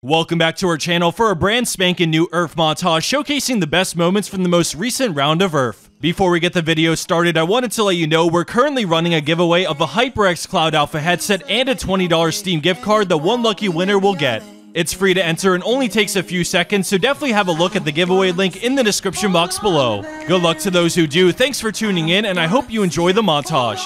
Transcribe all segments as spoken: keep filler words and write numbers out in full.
Welcome back to our channel for a brand spanking new U R F montage showcasing the best moments from the most recent round of U R F. Before we get the video started, I wanted to let you know we're currently running a giveaway of a HyperX Cloud Alpha headset and a twenty dollar Steam gift card that one lucky winner will get. It's free to enter and only takes a few seconds, so definitely have a look at the giveaway link in the description box below. Good luck to those who do, thanks for tuning in, and I hope you enjoy the montage.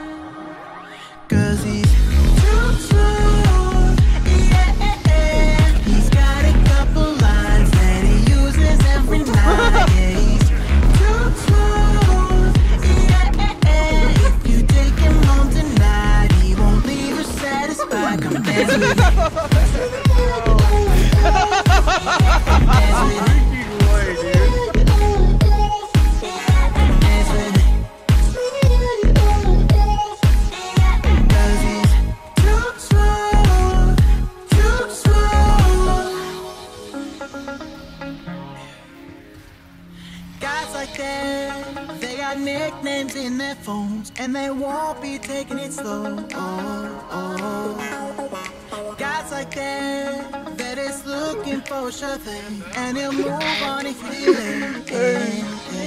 Guys like that, they got nicknames in their phones, and they won't be taking it slow. Oh, oh. Guys like that, that is looking for a sure thing, and he'll move on if you let him.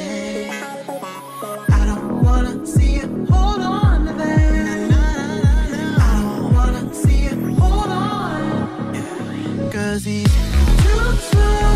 I don't wanna see you hold on to that. I don't wanna see you hold on, cause he's too slow.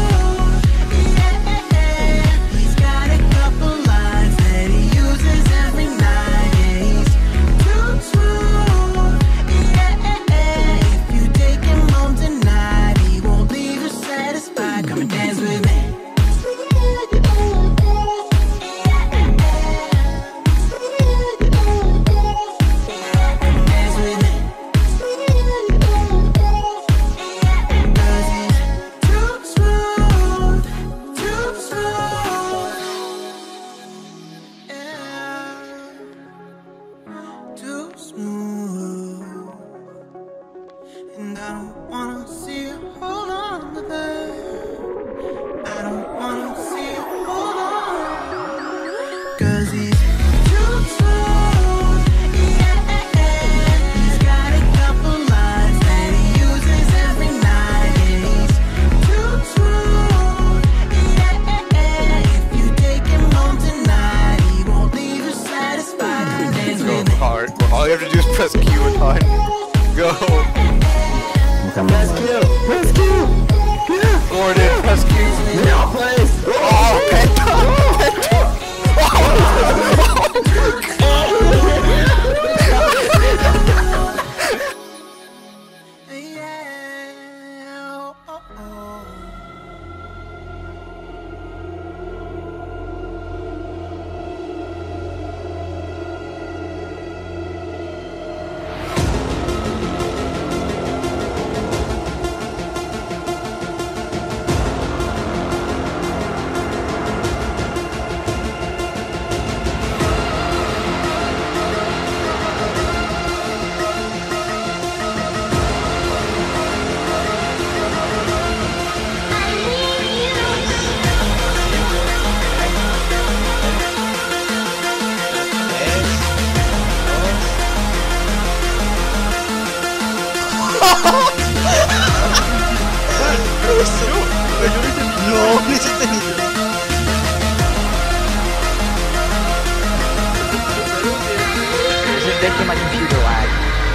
And I don't wanna see you hold on to that. I don't wanna see you hold on, cause he's too slow. Yeah, he's got a couple lines that he uses every night. He's too slow. Yeah, if you take him home tonight, he won't leave you satisfied. Come dance with me. Hard. All you have to do is press Q and on. Go. Press Q! Press Q! Yeah. Gordon, press Q! No, please! Oh, Penta! Penta! No, ¿qué es este niño? This is making my computer lag.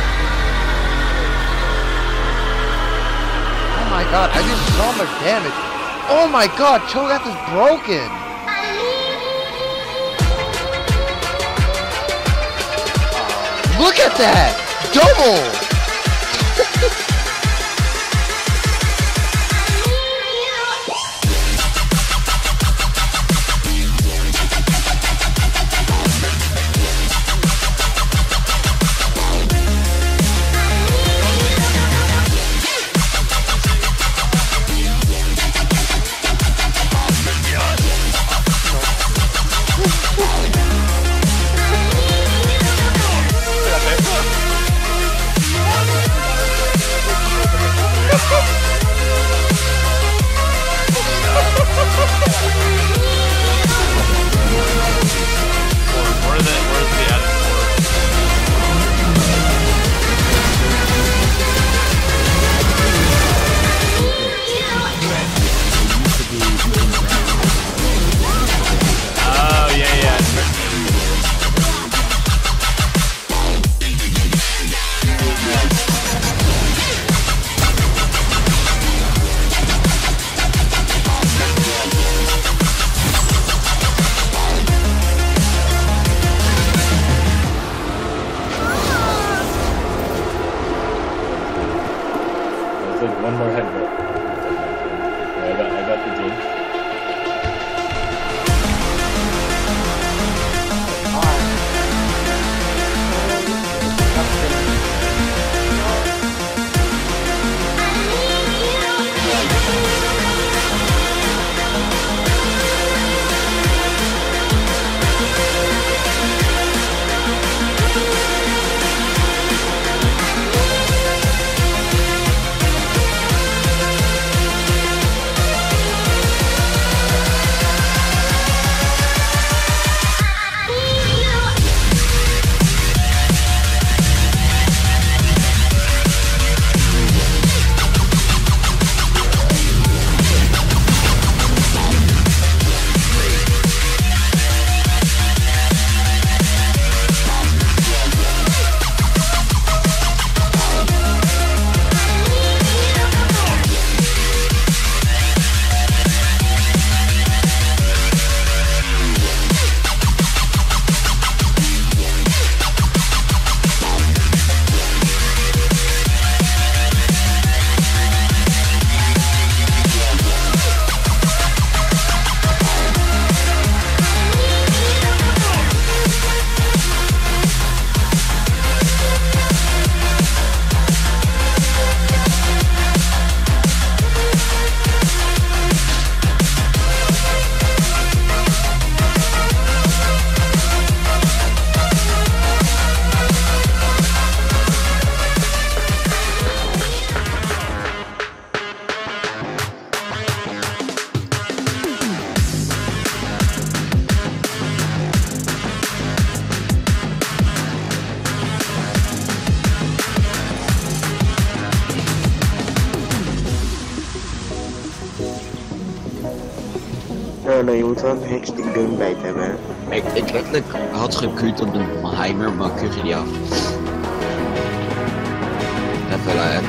Oh my god, I did so much damage. Oh my god, Cho'Gath is broken. Look at that! Double! more headbutt. I got, I got the game. Nou, je moet wel een hexte gun bij het hebben. Ik, ik letterlijk had gekut op de Heimer, maar ik kreeg die af. Dat wel uit.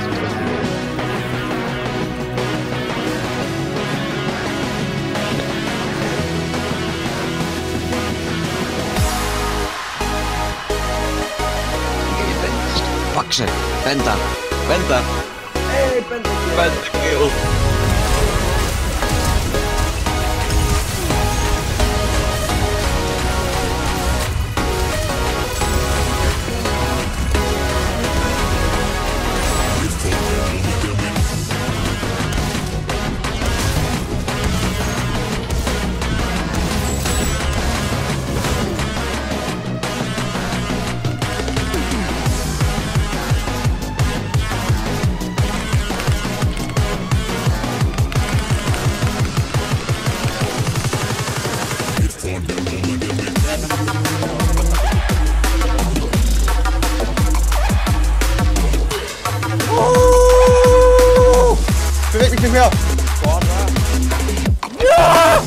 Pak ze! Penta! Penta! Hey, pentakill! Pentakill! Beweeg mich nicht mehr! Ja!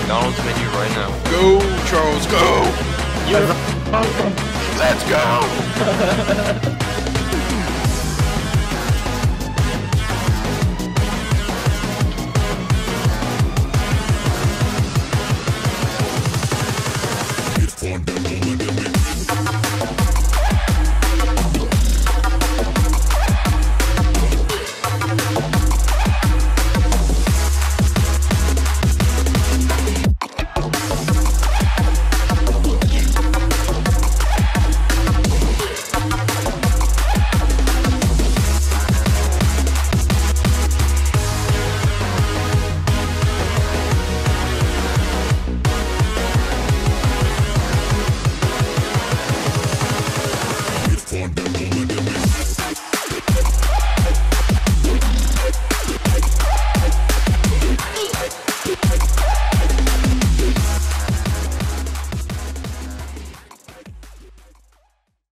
McDonald's menu right now. Go, Charles, go! You're Let's go!